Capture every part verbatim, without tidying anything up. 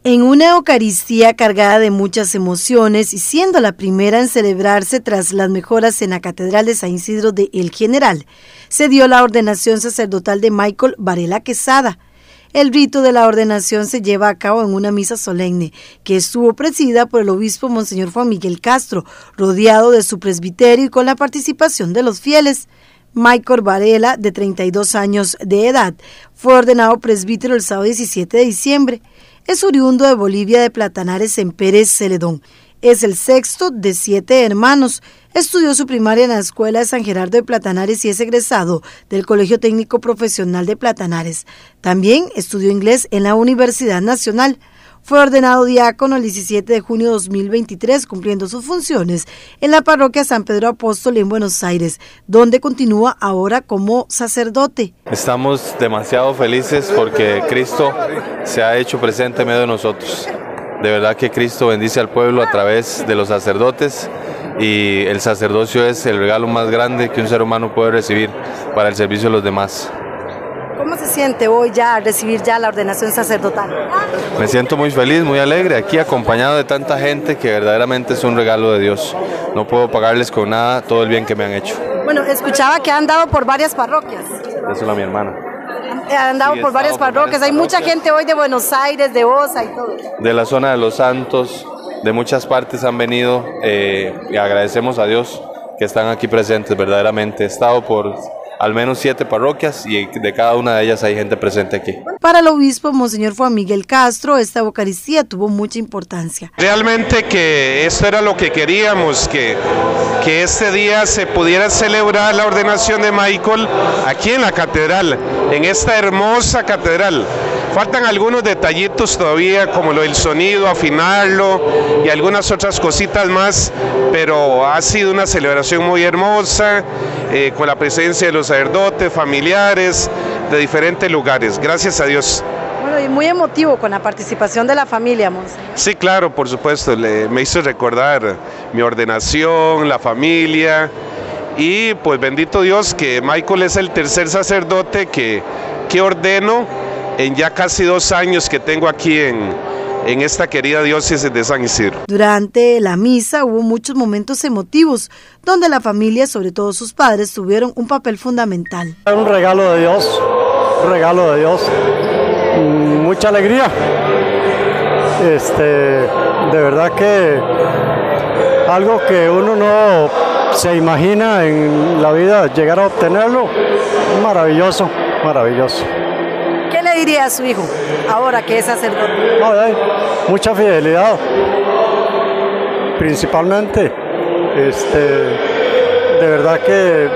En una Eucaristía cargada de muchas emociones y siendo la primera en celebrarse tras las mejoras en la Catedral de San Isidro de El General, se dio la ordenación sacerdotal de Michael Varela Quesada. El rito de la ordenación se lleva a cabo en una misa solemne que estuvo presidida por el obispo Monseñor Juan Miguel Castro, rodeado de su presbiterio y con la participación de los fieles. Michael Varela, de treinta y dos años de edad, fue ordenado presbítero el sábado diecisiete de diciembre. Es oriundo de Bolivia, de Platanares, en Pérez Celedón. Es el sexto de siete hermanos. Estudió su primaria en la Escuela de San Gerardo de Platanares y es egresado del Colegio Técnico Profesional de Platanares. También estudió inglés en la Universidad Nacional. Fue ordenado diácono el diecisiete de junio de dos mil veintitrés, cumpliendo sus funciones en la parroquia San Pedro Apóstol en Buenos Aires, donde continúa ahora como sacerdote. Estamos demasiado felices porque Cristo se ha hecho presente en medio de nosotros. De verdad que Cristo bendice al pueblo a través de los sacerdotes y el sacerdocio es el regalo más grande que un ser humano puede recibir para el servicio de los demás. ¿Cómo se siente hoy ya al recibir ya la ordenación sacerdotal? Me siento muy feliz, muy alegre, aquí acompañado de tanta gente que verdaderamente es un regalo de Dios. No puedo pagarles con nada todo el bien que me han hecho. Bueno, escuchaba que han andado por varias parroquias. Eso es mi hermana. Han andado sí, por varias parroquias. Por varias Hay parroquias. Mucha gente hoy de Buenos Aires, de Osa y todo. De la zona de Los Santos, de muchas partes han venido eh, y agradecemos a Dios que están aquí presentes verdaderamente. He estado por al menos siete parroquias y de cada una de ellas hay gente presente aquí. Para el obispo Monseñor Juan Miguel Castro, esta Eucaristía tuvo mucha importancia. Realmente que esto era lo que queríamos, que, que este día se pudiera celebrar la ordenación de Michael aquí en la catedral, en esta hermosa catedral. Faltan algunos detallitos todavía, como lo del sonido, afinarlo y algunas otras cositas más, pero ha sido una celebración muy hermosa, eh, con la presencia de los sacerdotes, familiares, de diferentes lugares. Gracias a Dios. Bueno, y muy emotivo con la participación de la familia, Monseñor. Sí, claro, por supuesto, le, me hizo recordar mi ordenación, la familia, y pues bendito Dios que Michael es el tercer sacerdote que, que ordeno en ya casi dos años que tengo aquí en, en esta querida diócesis de San Isidro. Durante la misa hubo muchos momentos emotivos, donde la familia, sobre todo sus padres, tuvieron un papel fundamental. Un regalo de Dios, un regalo de Dios, mucha alegría. Este, de verdad que algo que uno no se imagina en la vida, llegar a obtenerlo, maravilloso, maravilloso. ¿Qué le diría a su hijo ahora que es sacerdote? No, hay mucha fidelidad, principalmente. Este, de verdad que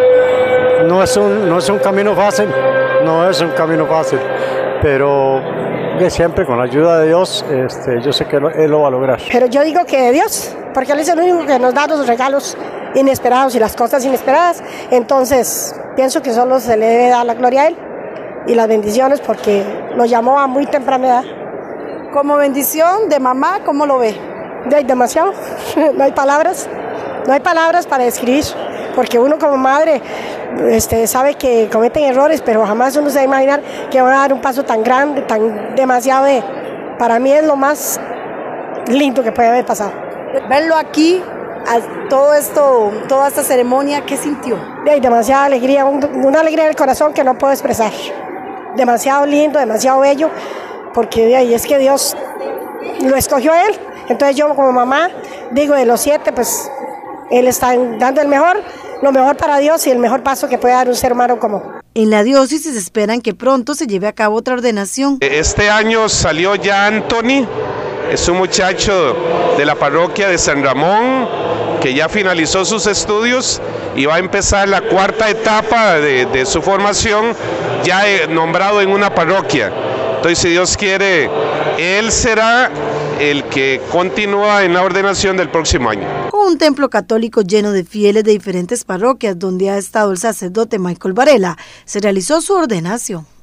no es un, no es un camino fácil, no es un camino fácil, pero de siempre con la ayuda de Dios, este, yo sé que lo, Él lo va a lograr. Pero yo digo que de Dios, porque Él es el único que nos da los regalos inesperados y las cosas inesperadas, entonces pienso que solo se le debe dar la gloria a Él y las bendiciones porque lo llamó a muy temprana edad. Como bendición de mamá, ¿cómo lo ve? De demasiado, no hay palabras, no hay palabras para describir, porque uno como madre este, sabe que cometen errores, pero jamás uno se va a imaginar que van a dar un paso tan grande, tan demasiado de... Para mí es lo más lindo que puede haber pasado. Verlo aquí, a todo esto, toda esta ceremonia, ¿qué sintió? De demasiada alegría, un, una alegría del corazón que no puedo expresar. Demasiado lindo, demasiado bello, porque de ahí es que Dios lo escogió a Él. Entonces yo como mamá digo, de los siete, pues Él está dando el mejor, lo mejor para Dios y el mejor paso que puede dar un ser humano como. En la diócesis esperan que pronto se lleve a cabo otra ordenación. Este año salió ya Anthony, es un muchacho de la parroquia de San Ramón, que ya finalizó sus estudios y va a empezar la cuarta etapa de, de su formación, ya nombrado en una parroquia. Entonces, si Dios quiere, él será el que continúa en la ordenación del próximo año. Con un templo católico lleno de fieles de diferentes parroquias donde ha estado el sacerdote Michael Varela, se realizó su ordenación.